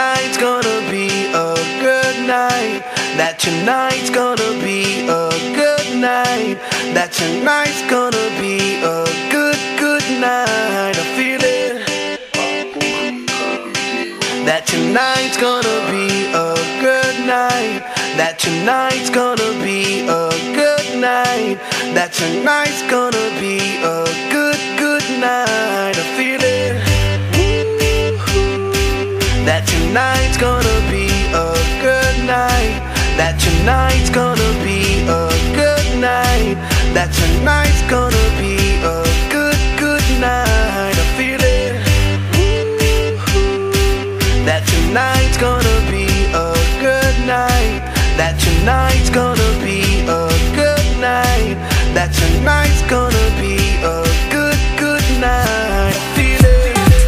tonight's gonna be a good night. That tonight's gonna be a good night. That tonight's gonna be a good night. I feel it. That tonight's gonna be a good night. That tonight's gonna be a good night. That tonight's gonna be a good night. I feel it. That tonight's gonna be a good night. That tonight's gonna be a good night. That tonight's gonna be a good night. I feel it. That tonight's gonna be a good night. That tonight's gonna be a good night. That tonight's gonna be a good night. I feel it.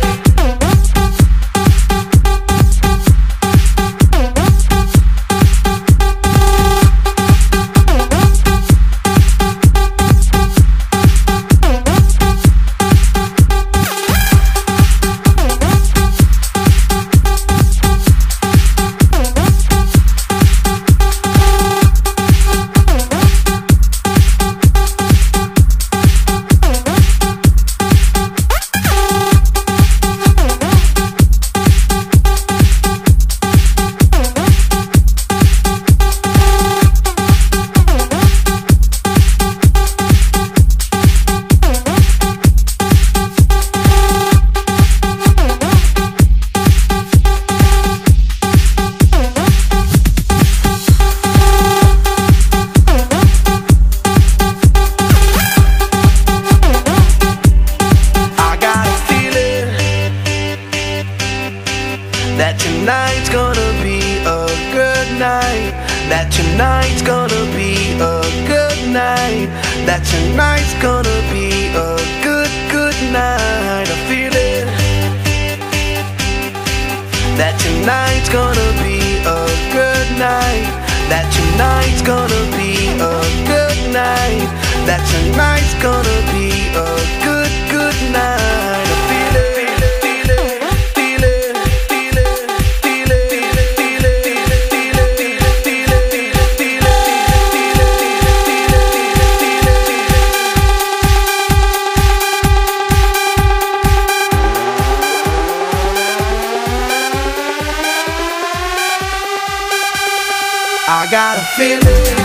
That tonight's gonna be a good night. That tonight's gonna be a good night. That tonight's gonna be a good night. I feel it. That tonight's gonna be a good night. That tonight's gonna be a good night. That tonight's gonna be a good night. I feel it. I got a feeling.